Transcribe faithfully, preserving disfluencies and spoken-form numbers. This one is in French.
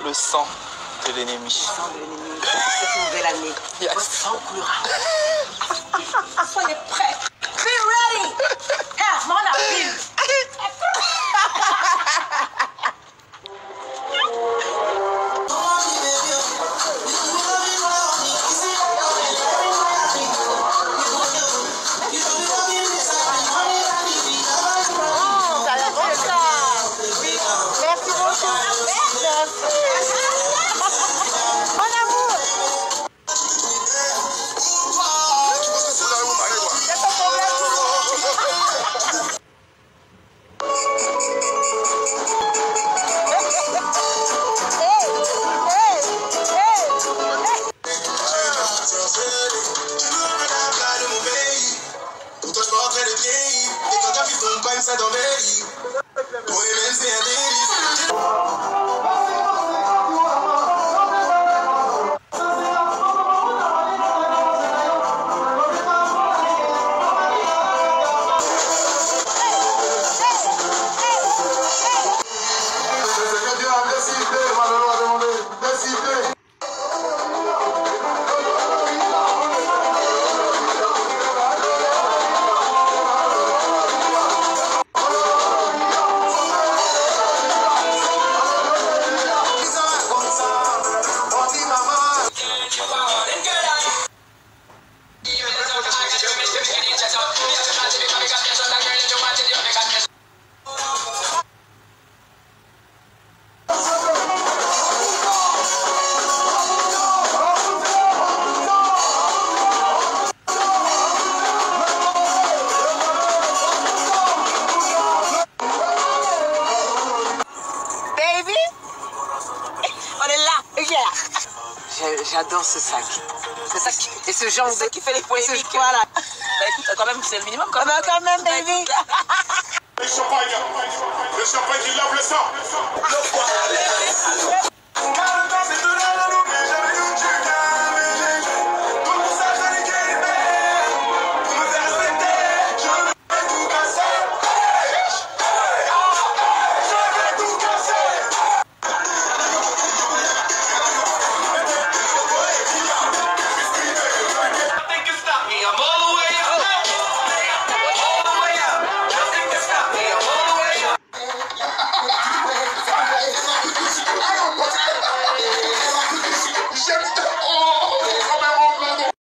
le sang de l'ennemi. Le sang de l'ennemi. Cette nouvelle année. Yes. Votre sang coulera. Soyez prêts. Be ready. Ah, mon appel. J'adore ce sac. Ce sac et ce genre de qui fait les polémiques. Voilà. Bah écoute, quand même, c'est le minimum. Quand même, quand même, baby. Le champagne, le champagne qui lave le sang.